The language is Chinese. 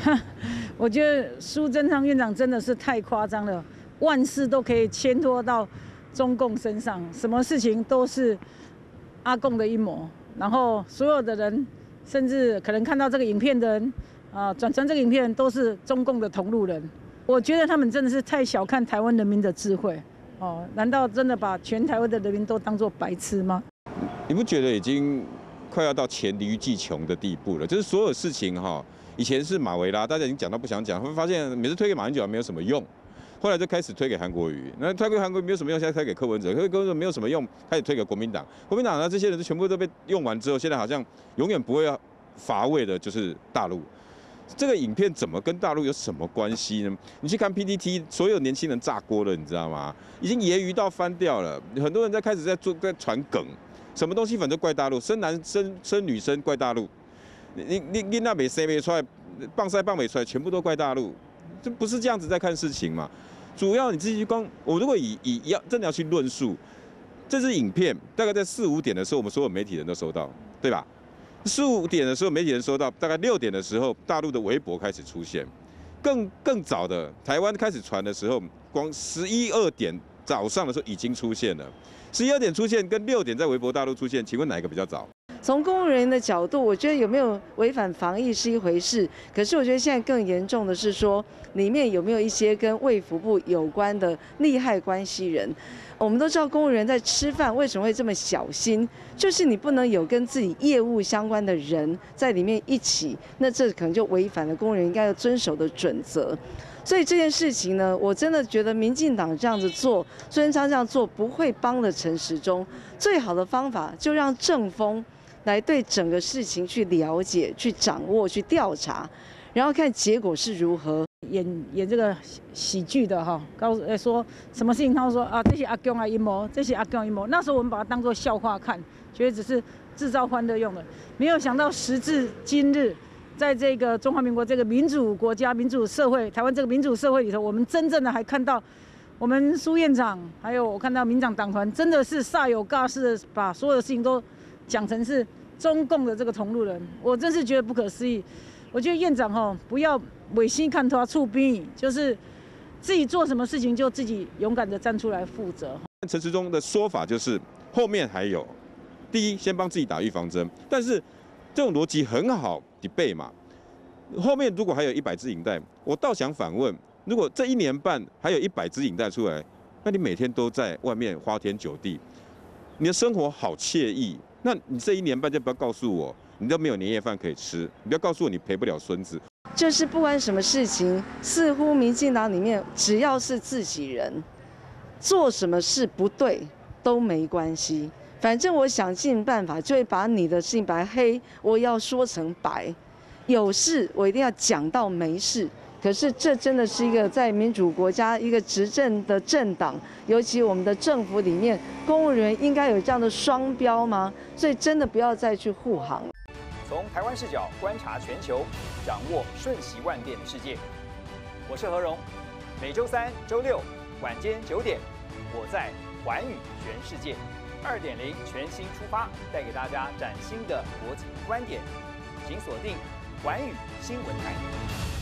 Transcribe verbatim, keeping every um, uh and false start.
我觉得苏贞昌院长真的是太夸张了，万事都可以牵拖到中共身上，什么事情都是阿共的阴谋，然后所有的人，甚至可能看到这个影片的人，啊、呃，转传这个影片的人都是中共的同路人。我觉得他们真的是太小看台湾人民的智慧哦，难道真的把全台湾的人民都当作白痴吗？ 你不觉得已经快要到黔驴技穷的地步了？就是所有事情哈，以前是马维拉，大家已经讲到不想讲，会发现每次推给马英九没有什么用，后来就开始推给韩国瑜，那推给韩国瑜没有什么用，现在推给柯文哲，推给柯文哲没有什么用，开始推给国民党，国民党呢这些人全部都被用完之后，现在好像永远不会乏味的，就是大陆。这个影片怎么跟大陆有什么关系呢？你去看 P T T， 所有年轻人炸锅了，你知道吗？已经揶揄到翻掉了，很多人在开始在做在传梗，什么东西反正怪大陆，生男生生女生怪大陆，你你你那没生没出来，棒塞棒没出来，全部都怪大陆，这不是这样子在看事情嘛？主要你自己光，我如果以以要真的要去论述，这支影片大概在四五点的时候，我们所有媒体人都收到，对吧？四五点的时候，媒体人收到，大概六点的时候，大陆的微博开始出现，更更早的台湾开始传的时候，光十一二点早上的时候已经出现了。十一二点出现跟六点在微博大陆出现，请问哪一个比较早？ 从公务人员的角度，我觉得有没有违反防疫是一回事，可是我觉得现在更严重的是说，里面有没有一些跟卫福部有关的利害关系人。我们都知道公务人在吃饭为什么会这么小心，就是你不能有跟自己业务相关的人在里面一起，那这可能就违反了公务人应该要遵守的准则。所以这件事情呢，我真的觉得民进党这样子做，苏贞昌这样做不会帮了陈时中。最好的方法就让政风来对整个事情去了解、去掌握、去调查，然后看结果是如何。 演演这个喜剧的哈，告诉诶说什么事情，他说啊，这些阿公啊阴谋，这些阿公阴谋。那时候我们把它当作笑话看，觉得只是制造欢乐用的，没有想到时至今日，在这个中华民国这个民主国家、民主社会，台湾这个民主社会里头，我们真正的还看到我们苏院长，还有我看到民进党党团，真的是煞有尬事的把所有的事情都讲成是中共的这个同路人，我真是觉得不可思议。我觉得院长哈，不要违心看他触兵，就是自己做什么事情就自己勇敢的站出来负责。 陈时中的说法就是后面还有，第一先帮自己打预防针，但是这种逻辑很好 debate 嘛。后面如果还有一百支影带，我倒想反问：如果这一年半还有一百支影带出来，那你每天都在外面花天酒地，你的生活好惬意，那你这一年半就不要告诉我你都没有年夜饭可以吃，你不要告诉我你陪不了孙子。 就是不管什么事情，似乎民进党里面只要是自己人，做什么事不对都没关系，反正我想尽办法就会把你的事情白黑，我要说成白，有事我一定要讲到没事。可是这真的是一个在民主国家一个执政的政党，尤其我们的政府里面，公务人员应该有这样的双标吗？所以真的不要再去护航了。 从台湾视角观察全球，掌握瞬息万变的世界。我是何荣，每周三、周六晚间九点，我在寰宇全世界二点零全新出发，带给大家崭新的国际观点。请锁定寰宇新闻台。